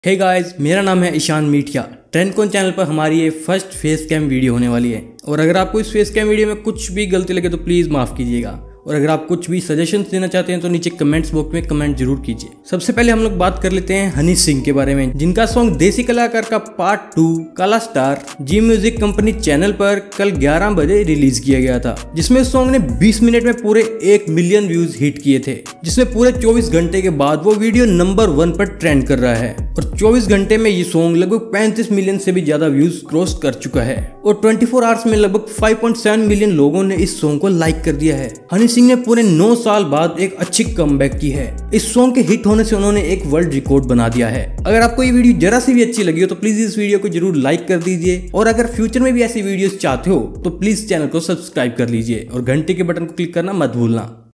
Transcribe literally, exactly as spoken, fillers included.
Hey guys, मेरा नाम है ईशान मीठिया। ट्रेंडकॉन चैनल पर हमारी ये फर्स्ट फेस कैम वीडियो होने वाली है और अगर आपको इस फेस कैम वीडियो में कुछ भी गलती लगे तो प्लीज़ माफ़ कीजिएगा। और अगर आप कुछ भी सजेशंस देना चाहते हैं तो नीचे कमेंट्स बॉक्स में कमेंट जरूर कीजिए। सबसे पहले हम लोग बात कर लेते हैं हनी सिंह के बारे में, जिनका सॉन्ग देसी कलाकार का पार्ट टू काला star Zee music company channel पर कल ग्यारह बजे रिलीज किया गया था, जिसमें सॉन्ग ने बीस मिनट में पूरे एक मिलियन व्यूज हिट किए थे, जिसमें पूरे चौबीस घंटे के बाद वो वीडियो नंबर वन पर ट्रेंड कर रहा है और चौबीस घंटे में ये सॉन्ग लगभग पैंतीस मिलियन से भी ज्यादा व्यूज क्रॉस कर चुका है और चौबीस आवर्स में लगभग पाँच पॉइंट सात मिलियन लोगों ने इस सॉन्ग को लाइक कर दिया है। हनी सिंह ने पूरे नौ साल बाद एक अच्छी कमबैक की है। इस सॉन्ग के हिट होने से उन्होंने एक वर्ल्ड रिकॉर्ड बना दिया है। अगर आपको ये वीडियो जरा सी भी अच्छी लगी हो तो प्लीज इस वीडियो को जरूर लाइक कर दीजिए और अगर फ्यूचर में भी ऐसी वीडियोस चाहते हो तो प्लीज चैनल को सब्सक्राइब कर लीजिए और घंटे के बटन को क्लिक करना मत भूलना।